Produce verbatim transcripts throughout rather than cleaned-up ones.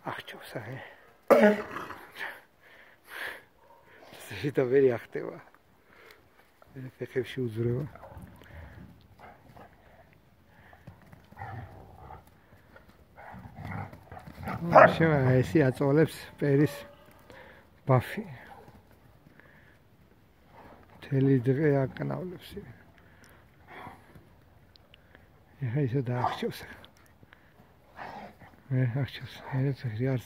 აღჭოს აი. შეიძლება ვერი ახტება. ფეხებში უძრევა. შეიძლება ესე აწოლებს პერის ბაფი. თელი დღე აკნავლებს. ეხა ისე დაახჭოს. მე ახჭოს, ეს ღიარს.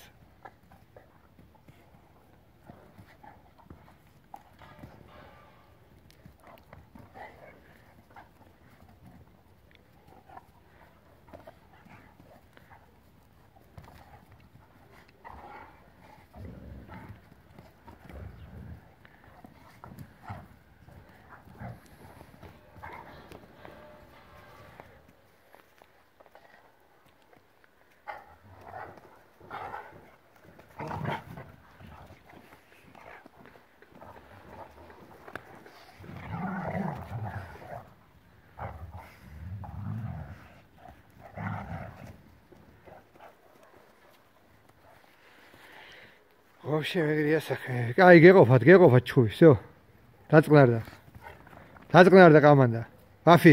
Вообще მეგრია საქმე. კაი, გეყოფათ, გეყოფათ ჩხუბი, всё. დაწყნარდა. დაწყნარდა კამანდა. ბაფი.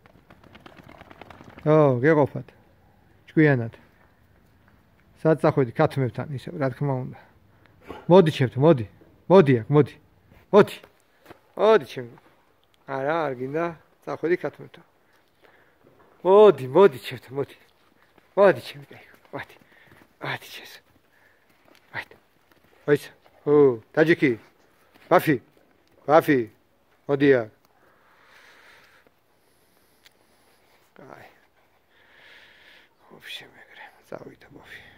ო, გეყოფათ. ჭკვიანად. საწახვედი ქათმებთან ისე, რა თქმა უნდა. მოდი ჩემთ, მოდი. მოდი აქ, მოდი. მოდი. მოდი ჩემ. არა, არ გინდა, წახვედი ქათმებთან. მოდი, მოდი ჩემთ, მოდი. მოდი ჩემთ, მოდი. მოდი ჩემს. მოდი. Ois, oh, tajiki, Bafi, Bafi, Odia. Ai, вообще, мегре, завидно, Bafi.